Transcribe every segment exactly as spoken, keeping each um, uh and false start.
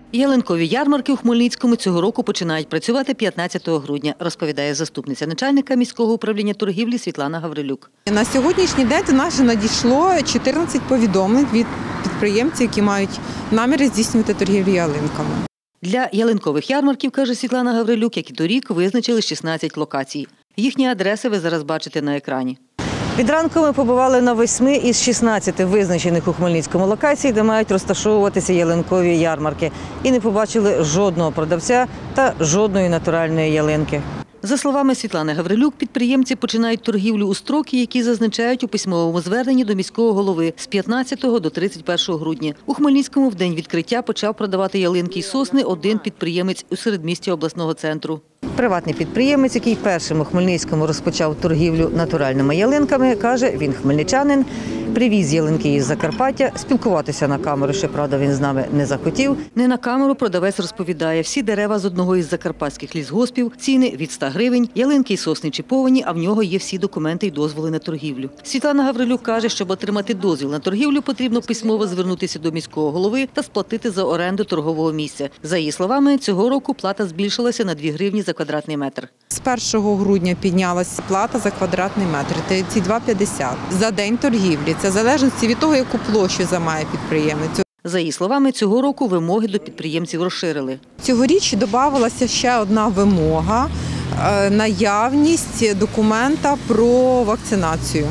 Ялинкові ярмарки у Хмельницькому цього року починають працювати п'ятнадцятого грудня, розповідає заступниця начальника міського управління торгівлі Світлана Гаврилюк. На сьогоднішній день до нас вже надійшло чотирнадцять повідомлень від підприємців, які мають наміри здійснювати торгівлю ялинками. Для ялинкових ярмарків, каже Світлана Гаврилюк, як і торік, визначили шістнадцять локацій. Їхні адреси ви зараз бачите на екрані. Від ранку ми побували на восьми із шістнадцяти визначених у Хмельницькому локацій, де мають розташовуватися ялинкові ярмарки. І не побачили жодного продавця та жодної натуральної ялинки. За словами Світлани Гаврилюк, підприємці починають торгівлю у строки, які зазначають у письмовому зверненні до міського голови з п'ятнадцятого до тридцять першого грудня. У Хмельницькому в день відкриття почав продавати ялинки й сосни один підприємець у середмісті обласного центру. Приватний підприємець, який першим у Хмельницькому розпочав торгівлю натуральними ялинками, каже, він хмельничанин, привіз ялинки із Закарпаття, спілкуватися на камеру, щоправда, він з нами не захотів. Не на камеру продавець розповідає, всі дерева з одного із закарпатських лісгоспів, ціни від ста гривень, ялинки й сосни чіповані, а в нього є всі документи й дозволи на торгівлю. Світлана Гаврилюк каже, щоб отримати дозвіл на торгівлю, потрібно письмово звернутися до міського голови та сплатити за оренду торгового місця. За її словами, цього року плата збільшилася на дві гривні за квадратний метр. З першого грудня піднялася плата за квадратний метр – тридцять два п'ятдесят за день торгівлі. Це в залежності від того, яку площу займає підприємець. За її словами, цього року вимоги до підприємців розширили. Цьогоріч додавалася ще одна вимога – наявність документа про вакцинацію.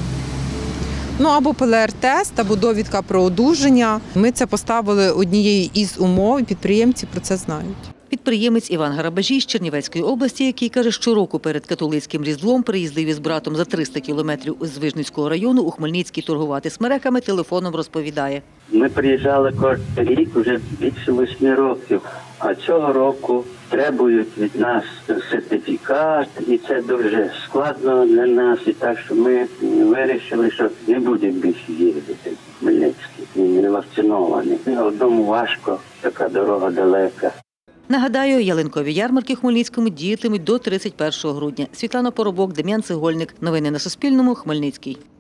Ну, або пе ел ер-тест, або довідка про одужання. Ми це поставили однією із умов, і підприємці про це знають. Підприємець Іван Гарабажій з Чернівецької області, який, каже, щороку перед католицьким Різдвом приїздив із братом за триста кілометрів з Вижницького району у Хмельницький торгувати смереками, телефоном розповідає. Ми приїжджали кожен рік вже більше восьми років, а цього року требують від нас сертифікат, і це дуже складно для нас, і так, що ми вирішили, що не будемо більше їздити в Хмельницький, він не вакцинований. Одному важко, така дорога далека. Нагадаю, ялинкові ярмарки в Хмельницькому діятимуть до тридцять першого грудня. Світлана Поробок, Дем'ян Цегольник. Новини на Суспільному. Хмельницький.